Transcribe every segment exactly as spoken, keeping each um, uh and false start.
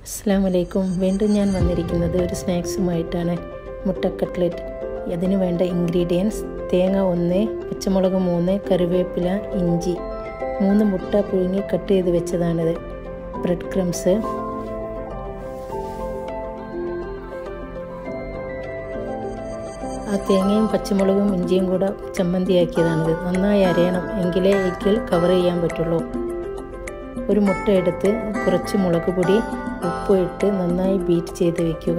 അസ്സലാമലൈക്കും. വീണ്ടും ഞാൻ വന്നിരിക്കുന്നത് ഒരു സ്നാക്സുമായിട്ടാണ്. മുട്ട കട്ട്ലറ്റ്. അതിന് വേണ്ട ഇൻഗ്രീഡിയൻസ്: തേങ്ങ ഒന്ന്, പച്ചമുളക് മൂന്ന്, കറിവേപ്പില, ഇഞ്ചി, മൂന്ന് മുട്ട പുഴുങ്ങി കട്ട് ചെയ്ത് വെച്ചതാണിത്, ബ്രെഡ് ക്രംസ്, ആ തേങ്ങയും പച്ചമുളകും ഇഞ്ചിയും കൂടെ ചമ്മന്തിയാക്കിയതാണിത്. നന്നായി അരയണം, എങ്കിലേ എഗ്ഗിൽ കവർ ചെയ്യാൻ പറ്റുള്ളൂ. ഒരു മുട്ട എടുത്ത് കുറച്ച് മുളക് പൊടി, ഉപ്പ് ഇട്ട് നന്നായി ബീറ്റ് ചെയ്ത് വയ്ക്കുക.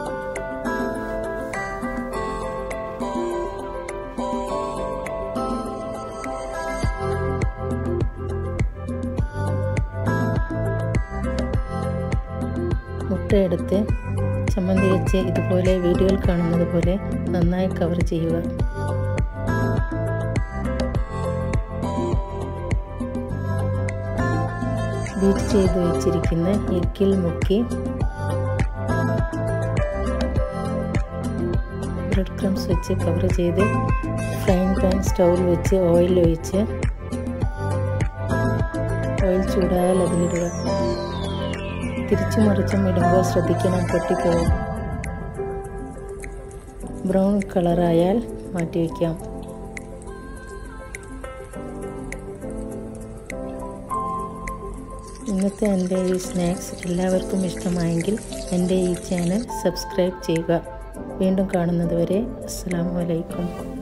മുട്ട എടുത്ത് ചമ്മന്തി വെച്ച് ഇതുപോലെ വീഡിയോയിൽ കാണുന്നത് പോലെ നന്നായി കവർ ചെയ്യുക. ബീറ്റ് ചെയ്ത് വെച്ചിരിക്കുന്ന എഗ്ഗിൽ മുക്കി ബ്രെഡ് ക്രംസ് വെച്ച് കവർ ചെയ്ത് ഫ്രൈങ് പാൻ സ്റ്റൗവിൽ വെച്ച് ഓയിൽ ഒഴിച്ച് ഓയിൽ ചൂടായാൽ അതിലിടുക. തിരിച്ചു മറിച്ചും ഇടുമ്പോൾ ശ്രദ്ധിക്കണം, പൊട്ടിപ്പോകും. ബ്രൗൺ കളറായാൽ മാറ്റി വയ്ക്കാം. ഇന്നത്തെ എൻ്റെ ഈ സ്നാക്സ് എല്ലാവർക്കും ഇഷ്ടമായെങ്കിൽ എൻ്റെ ഈ ചാനൽ സബ്സ്ക്രൈബ് ചെയ്യുക. വീണ്ടും കാണുന്നത് വരെ അസ്സലാമു അലൈക്കും.